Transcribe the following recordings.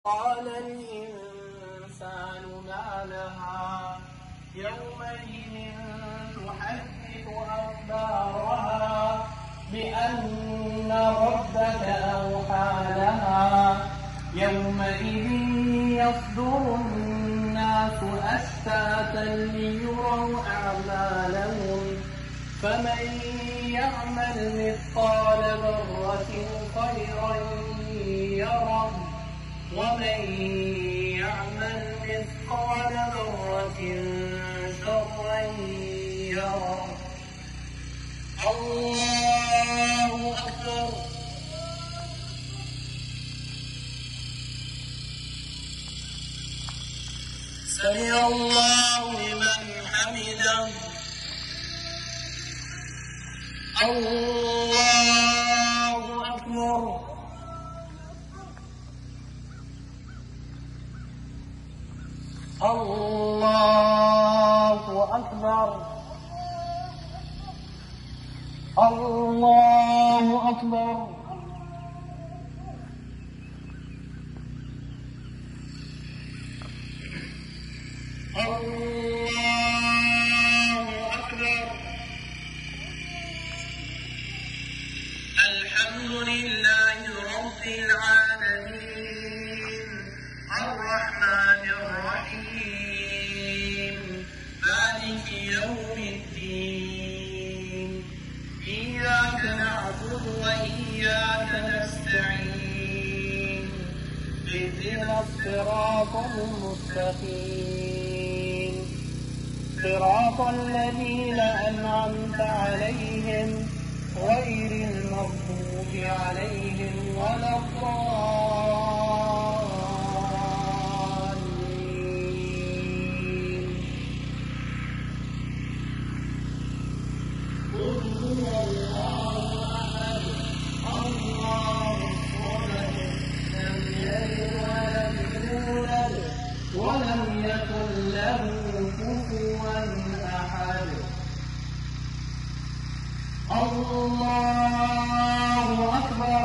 قال الإنسان ما لها يومئذ تحدث أخبارها بأن ربك أوحى لها يومئذ يصدر الناس أشتاتا ليروا أعمالهم فمن يعمل مثقال ذرة خيرا يره ومن يعمل مثقال ذرة شرا يره الله أكبر سمع الله لمن حمده الله أكبر الله أكبر الله أكبر الله أكبر الحمد لله رب العالمين الرحمن الرحيم مالك يوم الدين إياك نعبد وإياك نستعين اهدنا الصراط المستقيم صراط الذين أنعمت عليهم غير المغضوب عليهم ولا الضالين قل هو الله أحد الله الصمد لم يلد ولم يولد ولم يكن له كفوا أحد الله أكبر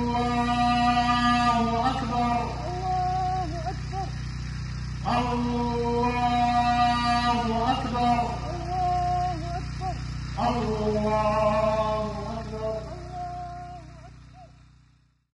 الله أكبر الله أكبر الله